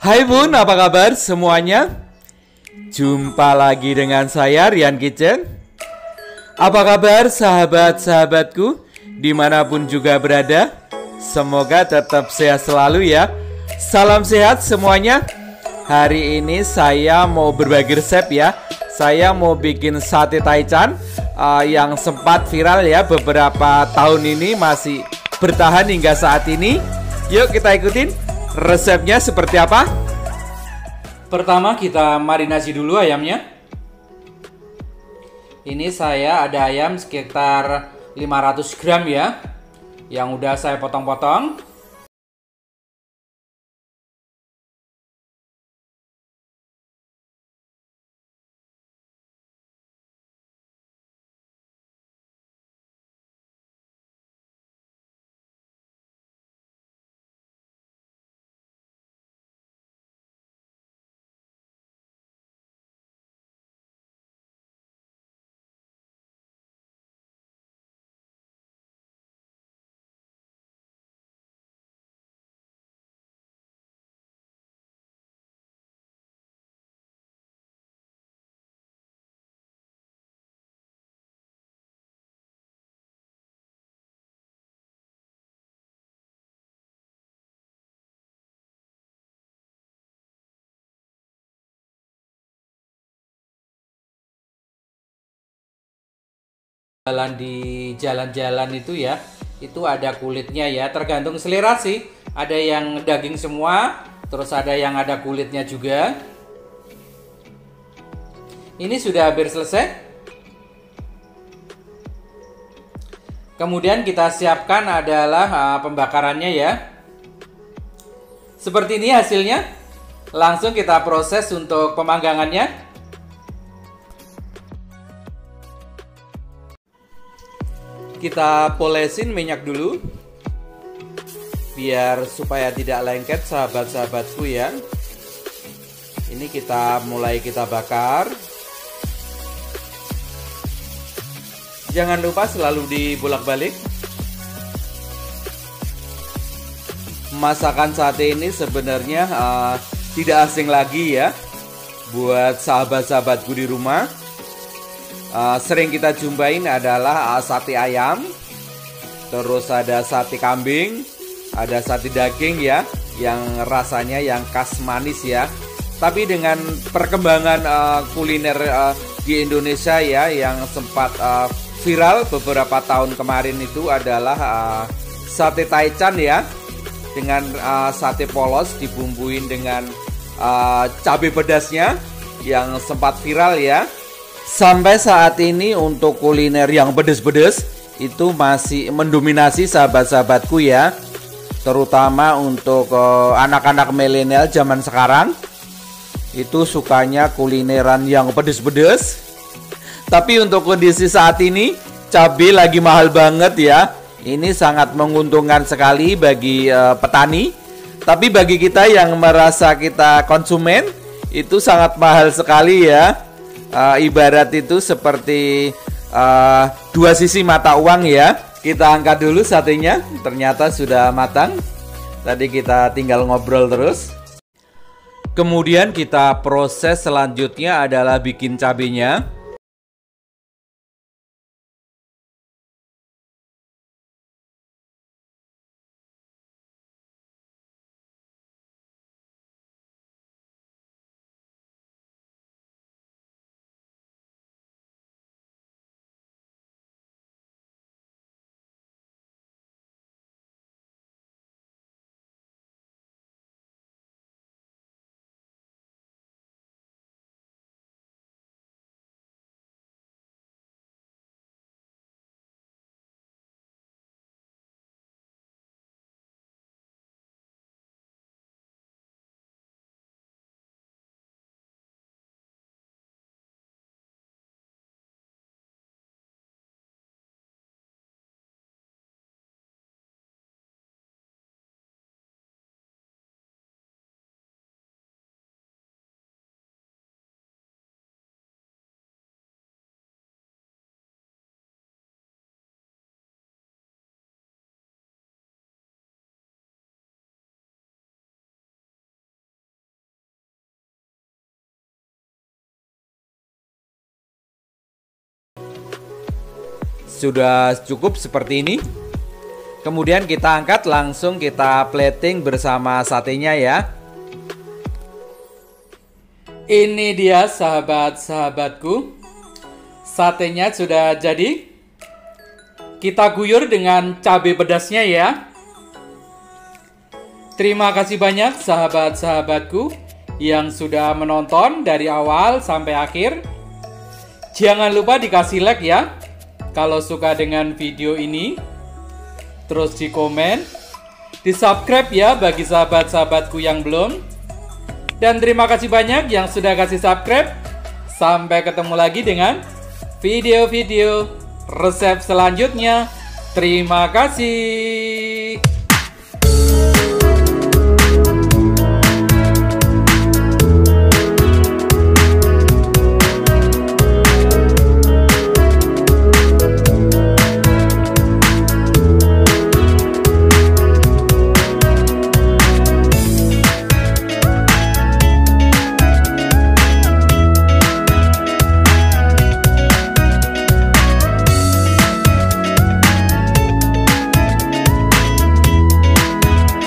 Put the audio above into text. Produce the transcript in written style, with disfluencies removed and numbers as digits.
Hai Bun, apa kabar semuanya? Jumpa lagi dengan saya Rian Kitchen. Apa kabar sahabat-sahabatku dimanapun juga berada? Semoga tetap sehat selalu ya. Salam sehat semuanya. Hari ini saya mau berbagi resep ya. Saya mau bikin sate taichan yang sempat viral ya beberapa tahun ini, masih bertahan hingga saat ini. Yuk kita ikutin resepnya seperti apa. Pertama kita marinasi dulu ayamnya. Ini saya ada ayam sekitar 500 gram ya, yang udah saya potong-potong. Di jalan-jalan itu ya, itu ada kulitnya ya, tergantung selera sih. Ada yang daging semua, terus ada yang ada kulitnya juga. Ini sudah hampir selesai. Kemudian kita siapkan adalah pembakarannya ya. Seperti ini hasilnya. Langsung kita proses untuk pemanggangannya. Kita polesin minyak dulu biar supaya tidak lengket sahabat-sahabatku ya. Ini kita bakar. Jangan lupa selalu dibolak-balik. Masakan sate ini sebenarnya tidak asing lagi ya buat sahabat-sahabatku di rumah. Sering kita jumpain adalah sate ayam, terus ada sate kambing, ada sate daging ya, yang rasanya yang khas manis ya. Tapi dengan perkembangan kuliner di Indonesia ya, yang sempat viral beberapa tahun kemarin itu adalah sate taichan ya, dengan sate polos dibumbuin dengan cabai pedasnya yang sempat viral ya. Sampai saat ini untuk kuliner yang pedes-pedes itu masih mendominasi sahabat-sahabatku ya. Terutama untuk anak-anak milenial zaman sekarang, itu sukanya kulineran yang pedes-pedes. Tapi untuk kondisi saat ini cabai lagi mahal banget ya. Ini sangat menguntungkan sekali bagi petani. Tapi bagi kita yang merasa kita konsumen, itu sangat mahal sekali ya. Ibarat itu seperti dua sisi mata uang ya. Kita angkat dulu satenya, ternyata sudah matang. Tadi kita tinggal ngobrol terus. Kemudian kita proses selanjutnya adalah bikin cabenya. sudah cukup seperti ini. Kemudian kita angkat, langsung kita plating bersama satenya ya. Ini dia sahabat-sahabatku, satenya sudah jadi. Kita guyur dengan cabai pedasnya ya. Terima kasih banyak sahabat-sahabatku yang sudah menonton dari awal sampai akhir. Jangan lupa dikasih like ya kalau suka dengan video ini. Terus di komen, di subscribe ya bagi sahabat-sahabatku yang belum. Dan terima kasih banyak yang sudah kasih subscribe. Sampai ketemu lagi dengan video-video resep selanjutnya. Terima kasih.